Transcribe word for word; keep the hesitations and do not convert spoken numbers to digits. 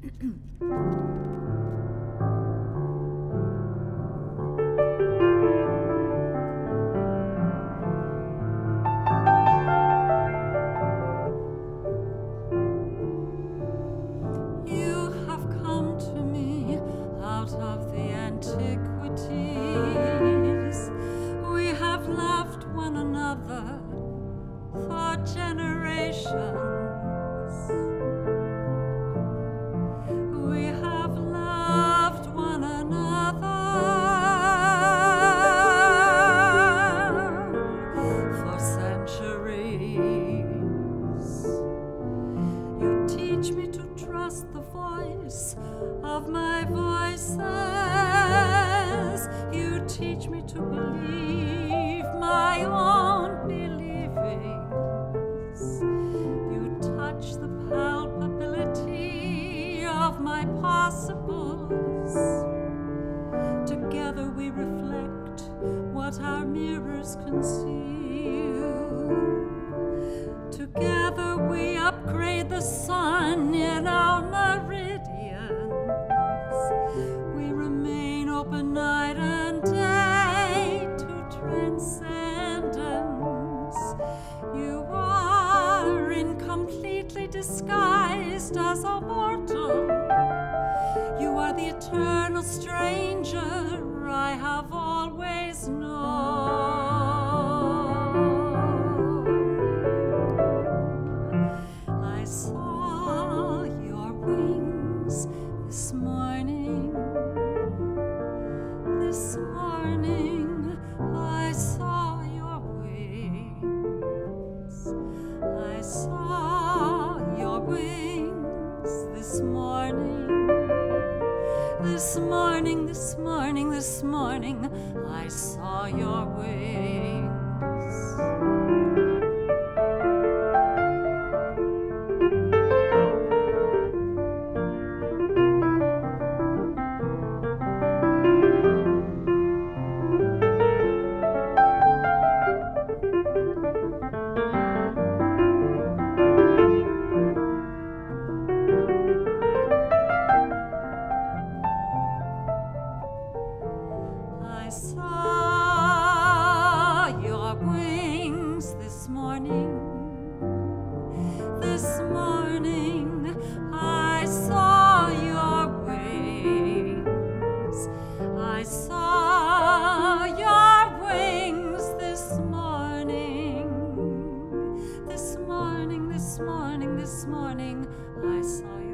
For generations, we have loved one another for centuries. You teach me to trust the voice of my voices. You teach me to believe my own believings. You touch the palpability of my possibles. Together we reflect what our mirrors conceal. Together we upgrade the sun in our meridians. We remain open night and day to transcendence. You are incompletely disguised as a mortal. You are the eternal stranger I have always known. I saw your wings this morning. This morning I saw your wings. I saw your wings this morning. This morning, this morning, this morning, I saw your wings. I saw your wings this morning. This morning I saw your wings. I saw your wings this morning. This morning, this morning, this morning I saw your